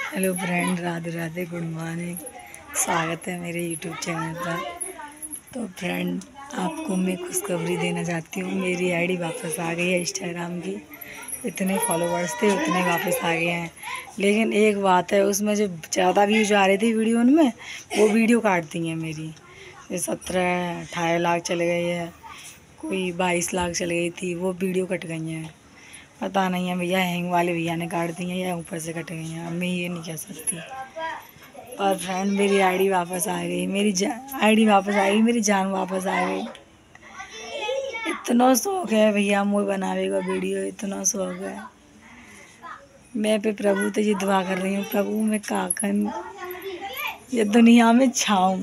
Hello friend, Radhe Radhe, good morning. स्वागत है मेरे यूट्यूब चैनल पर। तो फ्रेंड, आपको मैं खुशखबरी देना चाहती हूँ। मेरी आईडी वापस आ गई है इंस्टाग्राम की। इतने फॉलोवर्स थे उतने वापस आ गए हैं। लेकिन एक बात है, उसमें जो ज़्यादा व्यूज आ रही थी वीडियो में, वो वीडियो काट दी है मेरी। 17-18 लाख चले गए है, कोई 22 लाख चली गई थी, वो वीडियो कट गई हैं। पता नहीं है भैया, हैंग वाले भैया ने काट दी हैं या ऊपर से कट गई हैं, अब मैं ये नहीं कह सकती। पर फ्रेंड, मेरी आईडी वापस आ गई, आईडी वापस आ गई, मेरी जान वापस आ गई। इतना शौक है भैया मुझे बनावे का वीडियो, इतना शौक है। मैं पे प्रभु तो ये दुआ कर रही हूँ, प्रभु मैं काकन ये दुनिया में छाऊँ,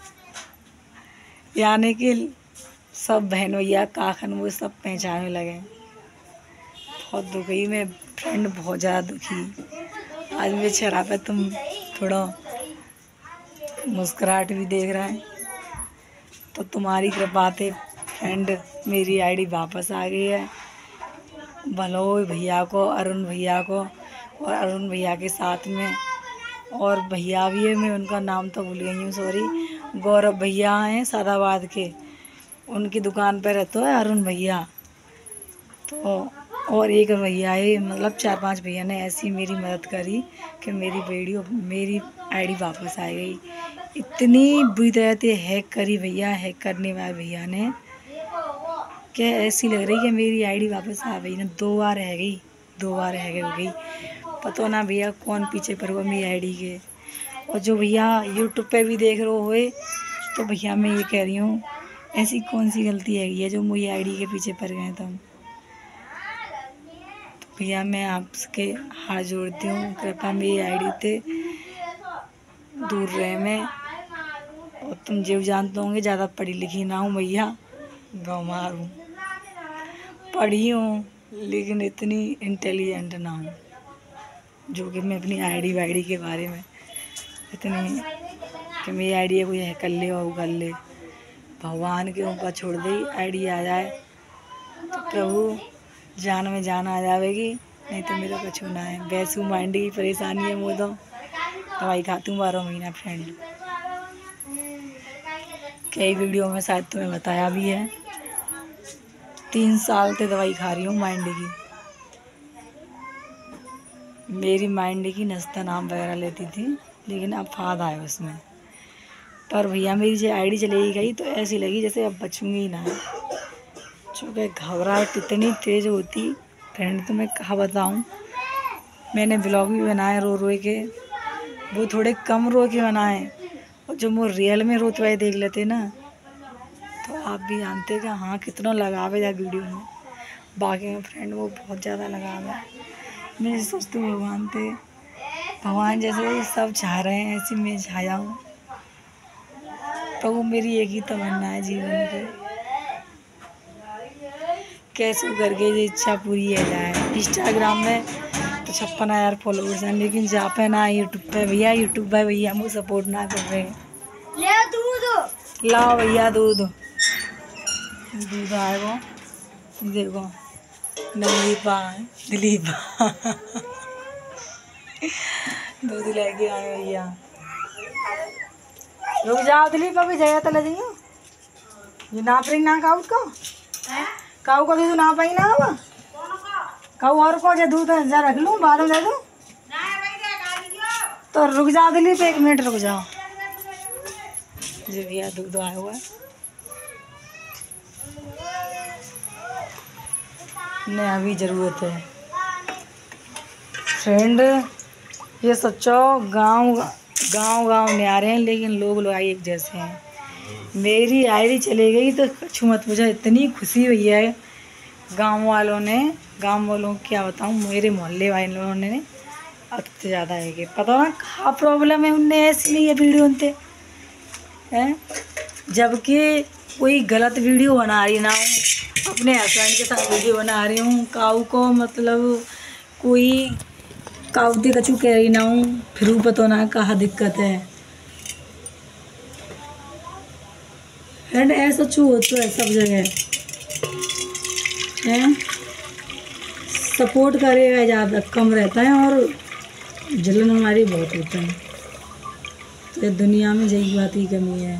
यानी कि सब बहन भैया काकन वो सब पहचानने लगे। बहुत दुखी मैं फ्रेंड, बहुत ज़्यादा दुखी। आज मेरे चेहरा पे तुम थोड़ा मुस्कुराहट भी देख रहा है, तो तुम्हारी कृपा थे फ्रेंड मेरी आईडी वापस आ गई है। भलोई भैया को, अरुण भैया को, और अरुण भैया के साथ में और भैया भी है, मैं उनका नाम तो भूल गई हूँ, सॉरी। गौरव भैया हैं सादाबाद के, उनकी दुकान पर रहते है अरुण भैया। तो और एक भैया है, मतलब 4-5 भैया ने ऐसी मेरी मदद करी कि मेरी आईडी वापस आ गई। इतनी बुरी तरह से हैक करी भैया, हैक करने वाले भैया ने, क्या ऐसी लग रही कि मेरी आईडी वापस आ गई ना। 2 बार रह गई, 2 बार हैक हो गई। पता ना भैया कौन पीछे पड़ हुआ मेरी आईडी के। और जो भैया यूट्यूब पे भी देख रहे हुए, तो भैया मैं ये कह रही हूँ, ऐसी कौन सी गलती है जो मेरी आईडी के पीछे पड़ गए तुम। भैया मैं आपके हाथ जोड़ती हूँ, कृपया मेरी आईडी से दूर रहे। मैं और तुम जो जानते होंगे, ज़्यादा पढ़ी लिखी ना हूँ भैया, गंवार हूँ। पढ़ी हूँ लेकिन इतनी इंटेलिजेंट ना हूँ जो कि मैं अपनी आईडी वाईडी के बारे में इतनी कि मेरी आईडी कोई है कर ले और कर ले। भगवान के ऊपर छोड़ दे, आईडी आ जाए तो प्रभु जान में जान आ जाएगी, नहीं तो मेरा कुछ ना है। वैसे माइंड की परेशानी है, मुझे तो दवाई खाती हूँ 12 महीना फ्रेंड। कई वीडियो में शायद तुम्हें बताया भी है, 3 साल से दवाई खा रही हूँ माइंड की। मेरी माइंड की नस्ता नाम वगैरह लेती थी, लेकिन अब फायदा है उसमें। पर भैया मेरी जो आईडी चली गई तो ऐसी लगी जैसे अब बचूंगी ना। चूँकि घबराहट इतनी तेज़ होती फ्रेंड, तो मैं कहाँ बताऊँ। मैंने ब्लॉग भी बनाए रो रो के, वो थोड़े कम रो के बनाए, और जो वो रियल में रोते हुए देख लेते ना, तो आप भी जानते कि हाँ कितना लगाव है वीडियो में। बाकी में फ्रेंड वो बहुत ज़्यादा लगाव है। मैं सोचती हूँ भगवान जैसे सब चाह रहे हैं ऐसे मैं छा जाऊँ। तो वो मेरी एक ही तमन्ना है जीवन की, कैसे करके ये इच्छा पूरी है जाए। इंस्टाग्राम में तो 56,000 फॉलोवर्स हैं, लेकिन जहाँ पे ना यूट्यूब पे भैया मुझे सपोर्ट ना कर रहे हैं। लाओ भैया दूध आएगा, देखो दिलीपा दूध लेके आए भैया। रुक जाओ दिलीप, अभी जगह तो ले जाइयो। ये नाप रही ना काऊ को, काऊ का दूध नाप पाई ना। अब काऊ और को जो दूध जा रख लूँ, बाद में दे दूँ। तो रुक जाओ दिलीप, 1 मिनट रुक जाओ। जी भैया दूध आया हुआ है, नहीं अभी ज़रूरत है फ्रेंड। ये सोचो गांव नहीं आ रहे हैं, लेकिन लोग एक जैसे हैं। मेरी आईडी चली गई तो कुछ मत पूछो, इतनी खुशी हुई है। गांव वालों क्या बताऊं, मेरे मोहल्ले वालों ने अब तो ज़्यादा है कि पता ना क्या प्रॉब्लम है उनने, ऐसी नहीं है वीडियो उनते हैं। जबकि कोई गलत वीडियो बना रही ना हूँ, अपने हस्बैंड के साथ वीडियो बना रही हूँ, काऊ को मतलब कोई काउती कचू कह रही ना हूँ, फिर पता ना कहाँ दिक्कत है। फ्रेंड ऐसा चू होता है सब जगह है, सपोर्ट करेगा ज़्यादा कम रहता है, और जलन हमारी बहुत होता है, तो दुनिया में यही बात की कमी है।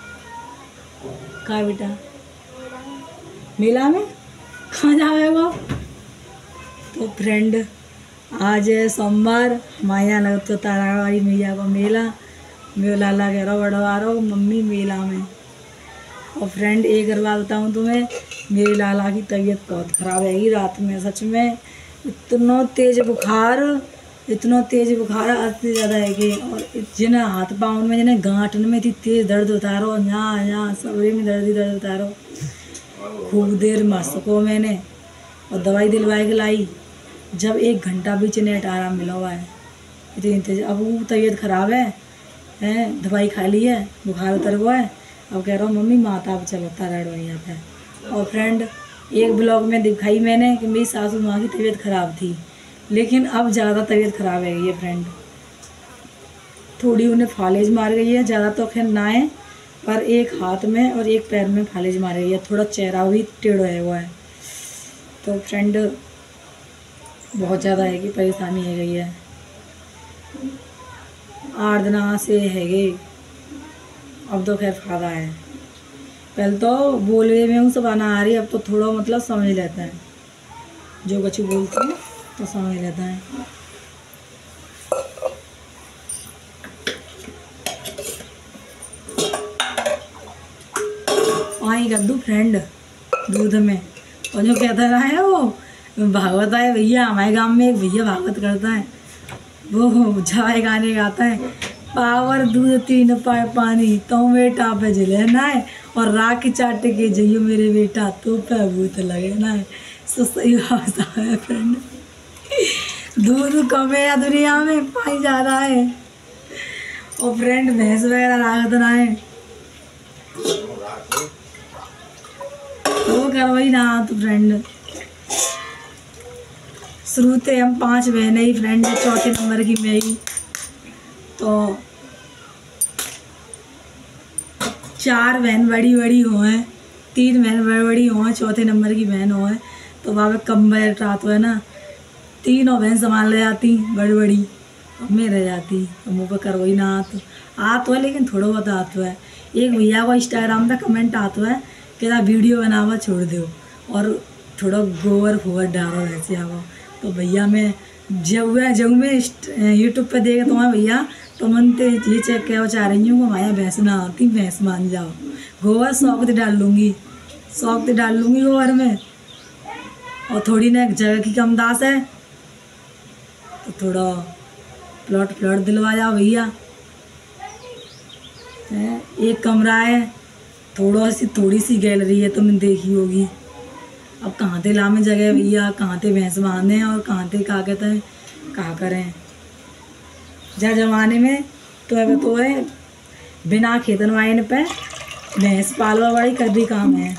कहाँ बेटा? मेला में कहाँ जाएगा? तो फ्रेंड आज है सोमवार, हमारे यहाँ लगता तो तारावाड़ी मैया का मेला। मेरा लाला कह रहा बड़वा रहा मम्मी मेला में। और फ्रेंड एक और बात बताऊँ तुम्हें, मेरे लाला की तबीयत बहुत ख़राब है रात में। सच में इतना तेज़ बुखार हद से ज़्यादा है कि, और जिन्हें हाथ पाँव में जिन्हें गांठन में इतनी तेज़ दर्द उतारो, यहाँ सबरे में दर्द उतारो। खूब देर मस्त को मैंने और दवाई दिलवाई के लाई, जब 1 घंटा भी चने आराम मिला हुआ है। इतनी तेज अब वो तबीयत ख़राब है, दवाई खा ली है, बुखार उतर हुआ है। अब कह रहा हूँ मम्मी माता अब चलो ताराड़ यहाँ पे। और फ्रेंड एक ब्लॉग में दिखाई मैंने कि मेरी सासू माँ की तबीयत ख़राब थी, लेकिन अब ज़्यादा तबीयत ख़राब है ये फ्रेंड। थोड़ी उन्हें फालिज मार गई है, ज़्यादा तो खैर ना है, पर एक हाथ में और एक पैर में फालिज मार गई है। थोड़ा चेहरा भी टेढ़ा है हुआ है। तो फ्रेंड बहुत ज़्यादा है कि परेशानी है गई है। 8 दिन से है गई, अब तो खैर फायदा है। पहले तो बोलवे में हूँ सब आना आ रही, अब तो थोड़ा मतलब समझ लेता है, जो बच्चे बोलते हैं तो समझ लेता है। वहीं कर दूँ फ्रेंड दूध में। और जो कहता रहा है वो भागवत है भैया, हमारे गांव में एक भैया भागवत करता है, वो जाए गाने गाता है, पावर दूध 3 पाए पानी तो बेटा पे जले ना है, और राख चाट के जइयो मेरे बेटा तो पे भूत लगे ना है। सो सही बात है फ्रेंड, दूध कम है दुनिया में, पानी ज़्यादा है। और फ्रेंड भैंस वगैरह राखत ना है तो करवाई ना। तो फ्रेंड शुरू से हम 5 बहनें ही फ्रेंड, चौथे नंबर की मैं ही। तो 4 बहन बड़ी हो हैं, 3 बहन बड़ी हो हैं, चौथे नंबर की बहन हो है। तो वहाँ पे कम रात हो है ना, 3 बहन संभाल ले जाती बड़ी, अब मैं रह जाती। तो मुँह पर करवाई ना आत है, लेकिन थोड़ा बहुत आता है। एक भैया को इंस्टाग्राम पे कमेंट आता है कि वीडियो बनावा छोड़ दो और थोड़ा गोबर फोबर डालो वैसे आओ। तो भैया मैं जब मैं यूट्यूब पे देख तो भैया तो मन तो ये चेक क्या चाह रही हूँ कि माया भैंस ना आती, भैंस मान जाओ। गोबर शौक तो डाल लूँगी गोबर में। और थोड़ी ना एक जगह की कम दास है, तो थोड़ा प्लॉट दिलवा जाओ भैया। एक कमरा है, थोड़ी सी गैलरी है, तो मैंने देखी होगी। अब कहाँ थे लामे जगह भैया, कहाँ थे भैंस बांधे और कहाँ थे क्या कहते हैं कहाँ करें। जा जमाने में तो है बिना खेतन वाइन पे भैंस पालवा बड़ी कभी काम है।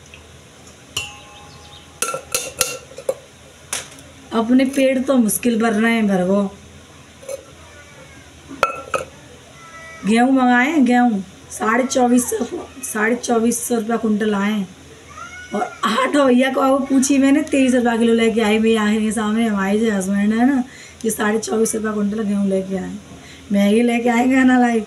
अपने पेड़ तो मुश्किल भर रहे हैं भरवो। गेहूँ मंगाए, गेहूँ 2450 रुपया कुंटल आए। और 8 भैया को पूछी मैंने, 23 रुपया किलो लेके आई भैया। आखिर सामने हमारे जो हस्बैंड है ना, ये 24.5 रुपया कुंटल गेहूँ लेके आए, मैगी लेके आएंगे ना लाई।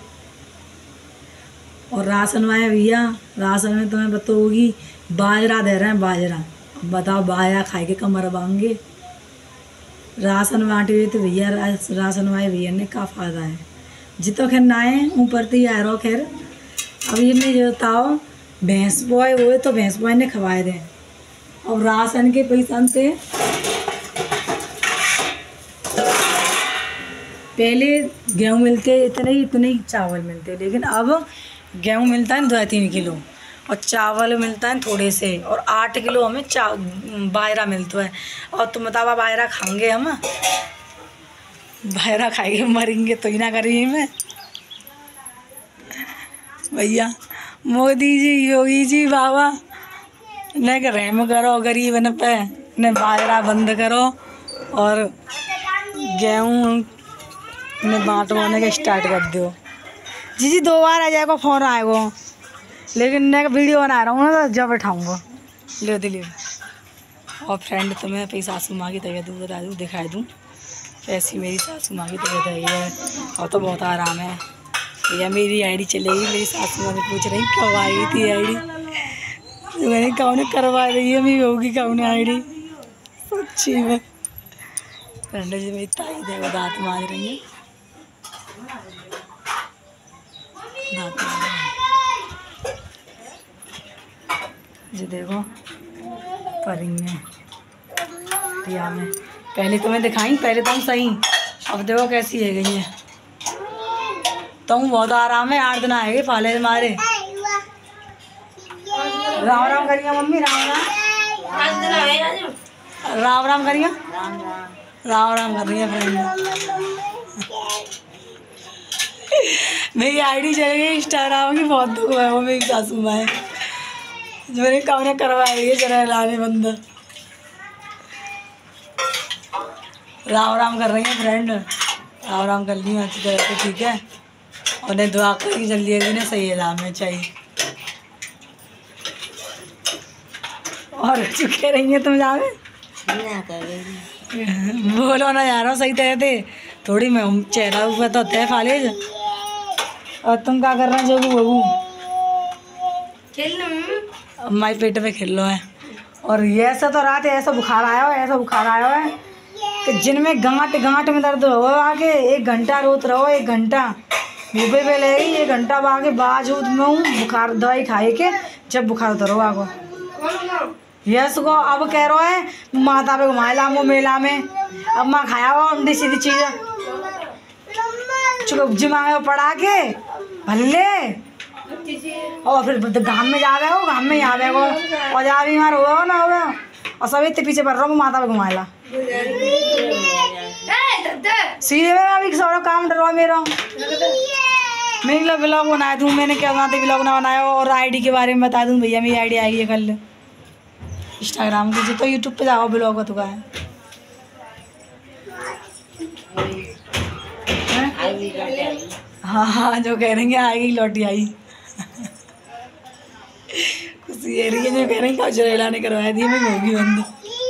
और राशन वाए भैया, राशन में तुम्हें बताओगी बाजरा दे रहे हैं, बाजरा। अब बताओ बाजरा खाए के कमर बांगे। राशन बांटे हुए तो भैया राशन वाए भैया ने क्या फ़ायदा है। जितो खैर ना है ऊपर तो आ रहा खैर। अब ये मैं जो बताओ भैंस बॉय हुए तो भैंस बॉय ने खवाए दें। और राशन के पैसा से पहले गेहूँ मिलते इतने ही चावल मिलते, लेकिन अब गेहूँ मिलता है 2-3 किलो और चावल मिलता है थोड़े से, और 8 किलो हमें बाजरा मिलता है। और तुम बताओ बाजरा खाएंगे हम, बाजरा खाएंगे मरेंगे तो ही ना करेंगे। मैं भैया मोदी जी योगी जी बाबा ने रहम करो गरीब न पे, ने बाजरा बंद करो और गेहूँ ने बाँट बोने का स्टार्ट कर दो। जी 2 बार आ जाएगा फ़ोन आएगा, लेकिन मैं वीडियो बना रहा हूँ ना, तो जब उठाऊँगा ले दिली। और फ्रेंड तुम्हें अपनी सासू माँ की तबीयत बता दूँ, दिखा दूँ। ऐसी मेरी सासू माँ की तबीयत है और तो बहुत आराम है भैया। मेरी आईडी चलेगी, मेरी सासू माँ पूछ रही कब आई थी आईडी, तो मैंने कौन करवा रही है, मेरी होगी कौन आईडी सच्ची में। फ्रेंड जी मेरी ताई देखो दांत मांज रही है, दांत मांज रही है जी, देखो परी में पिया में। पहले तुम्हें दिखाई, पहले तुम सही, अब देखो कैसी है गई है। तुम बहुत आराम है, 8 दिन आएंगे पाले मारे। राम राम करिए मम्मी, राम राम राम राम करिए, राम राम कर रही है फ्रेंड। मेरी आईडी चल गई इंस्टाग्राम की, बहुत दुख है वो मेरी सासू माँ है जो मेरे कौन करवा रही है जरा लाने बंदा। राम राम कर रही है फ्रेंड, राम राम कर ली अच्छी तरह से, ठीक है। उन्हें दुआ करी जल्दी जल्दी ना सही है में चाहिए। और चुके रही है तुम जावे बोलो ना यार सही तरह थे थोड़ी, मैं चेहरा ऊपर तो होता है फालेज। और तुम क्या कर रहे हैं जोगू बबू? माई पेट पे खेल लो है। और ये ऐसा तो रात है, ऐसा बुखार आया हो, ऐसा बुखार आया हुआ है कि जिनमें गांठ गांठ में दर्द हो आके 1 घंटा रोत रहो, 1 घंटा मुँह पे लेगी, 1 घंटा आगे बाजूद में हूँ बुखार दवाई खाए के, जब बुखार उतरो आगो यस को। अब कह रहा है माता पे घुमाए लामो मेला में, अब माँ खाया हुआ उंडी सीधी चीज़ चुप जिमा पड़ा के भल्ले, और फिर गाँव में जा रहे हो, गाँव में यहाँ देखो और जा बीमार हुआ ना हुआ, और सब इतने पीछे पड़ रहा हूँ माता पे घुमाएला सीधे में। अभी सारा काम डरवा मेरा, मैं ब्लॉग बनाया दूँ, मैंने क्या बनाते ब्लॉग ना बनाया। और आईडी के बारे में बता दूँ भैया, मेरी आईडी आई है कल इंस्टाग्राम की, तो यूट्यूब पे जाओ ब्लॉग का तुका है। हाँ हाँ जो कह रही है आएगी लौटी आई कुछ ये रही है जो कह रही है चरेला ने करवाया दिए, मैं होगी बंद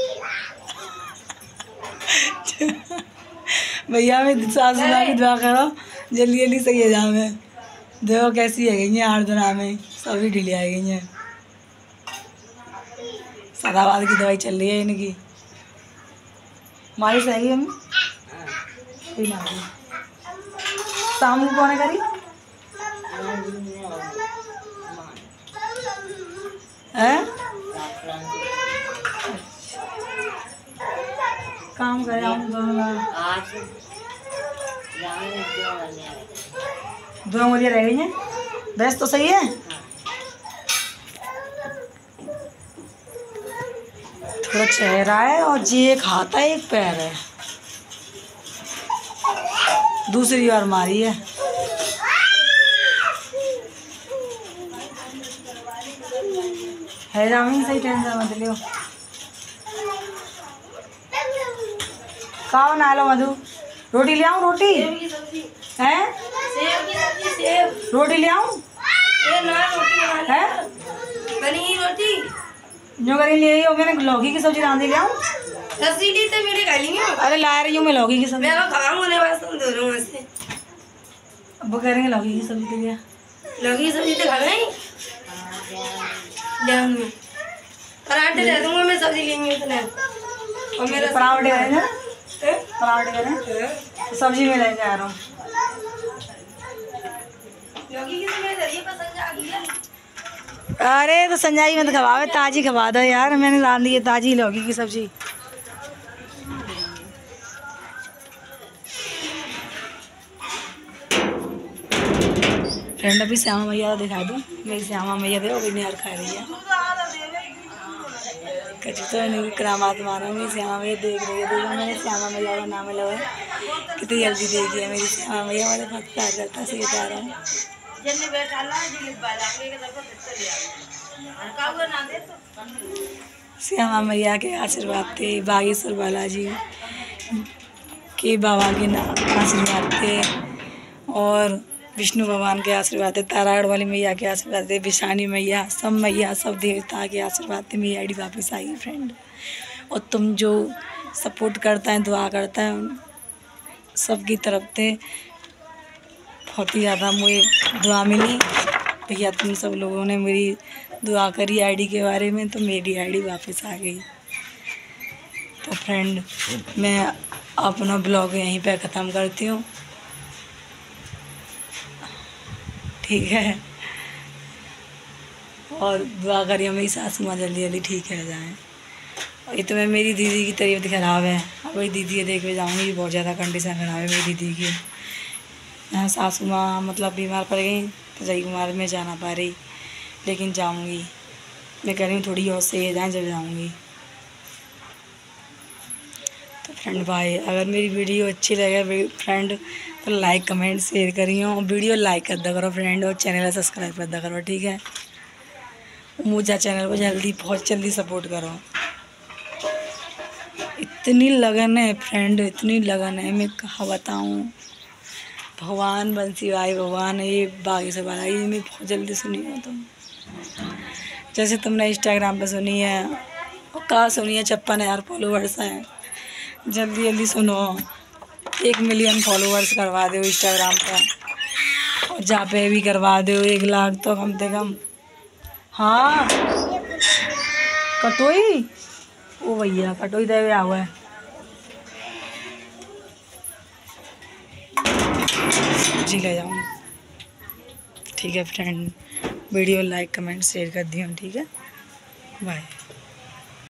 भैया मैं सासू माँ की दुआ करो जल्दी जल्दी सही है जा। मैं देखो कैसी है गई है 8 दिन में सभी ढीली आ गई हैं। सदाबाद की दवाई चल रही है इनकी, हमारी सही है ना। शाम को कौन करी है काम करे दो उंगलियाँ रह गई हैं, बस तो सही है। थोड़ा चेहरा है और जी एक हाथ है एक पैर है, दूसरी बार मारी है जामी सही टेंशन मत लियो। कहाँ बना लो मधु, रोटी ले आऊँ? रोटी है, रोटी ले आऊँ है रोटी जो करी ले आई हो। मैंने लौकी की सब्जी रांधी ले आऊँ? अरे ला रही हूँ मैं लौकी की सब्जी, अब करेंगे लौकी की सब्जी के लिए। लौकी की सब्जी तो खाना ही ले आऊँगी, पराठे दे दूँगा मैं, सब्जी लेंगे इतने। और मेरा पराठे करें ना, पराठे करें सब्जी में लेके आ रहा हूँ। लौकी की सब्जी पसंद आ गई है। अरे तो संजाई मत खवावे, ताजी खवा दो यार, मैंने रांध दी है ताजी लौकी की सब्जी। फ्रेंड अभी श्यामा मैया दिखा दूँ, मेरी श्यामा मैया देखो अभी निहार खा रही है कचू तो नहीं करामात मारो। मेरी श्यामा मैया देख रही है, देखो मैंने श्यामा मैया का नाम लगा कितनी जल्दी देखी है मेरी श्यामा मैया, वाले बहुत प्यार करता से बता रहा हूँ। श्यामा मैया के आशीर्वाद थे, बागेश्वर बालाजी के बाबा के आशीर्वाद थे, और विष्णु भगवान के आशीर्वाद थे, तारागढ़ वाली मैया के आशीर्वाद थे, विशानी मैया, सब देवता के आशीर्वाद थे। मेरी आईडी वापस आई है फ्रेंड, और तुम जो सपोर्ट करता है दुआ करता है सबकी तरफ से बहुत ही ज़्यादा मुझे दुआ मिली। भैया तुम सब लोगों ने मेरी दुआ करी आईडी के बारे में, तो मेरी आईडी वापस आ गई। तो फ्रेंड, मैं अपना ब्लॉग यहीं पे ख़त्म करती हूँ, ठीक है। और दुआ करिए मेरी सासू माँ जल्दी जल्दी ठीक है जाएँ। और ये तो मैं, मेरी दीदी की तबीयत ख़राब है, अब वही दीदी के देखने जाऊँगी। बहुत ज़्यादा कंडीशन ख़राब है मेरी दीदी की। यहाँ सासू माँ मतलब बीमार पड़ गई, तो जय कुमार में जा ना पा रही, लेकिन जाऊँगी। मैं कह रही हूँ थोड़ी और सही हो जाए जब जाऊँगी। तो फ्रेंड भाई, अगर मेरी वीडियो अच्छी लगे फ्रेंड तो लाइक कमेंट शेयर करियो। वीडियो लाइक कर दिया करो फ्रेंड, और चैनल सब्सक्राइब कर दिया करो, ठीक है। मुझे चैनल को जल्दी, बहुत जल्दी सपोर्ट करो। इतनी लगन है फ्रेंड, इतनी लगन है, मैं कहाँ बताऊँ। भगवान बंसी भाई, भगवान ये बागी से बाला, ये मैं बहुत जल्दी सुनी हो तुम। जैसे तुमने इंस्टाग्राम पे सुनी है, और कहाँ सुनी है, 56,000 फॉलोवर्स हैं। जल्दी जल्दी सुनो, 1 मिलियन फॉलोवर्स करवा दो इंस्टाग्राम पर, और जहाँ पे भी करवा दो 1 लाख तो कम से कम। हाँ कटोई, ओ भैया कटोई दे हुआ है, सब्जी ले जाऊँ, ठीक है friend. Video like comment share कर दियो, ठीक है। बाय।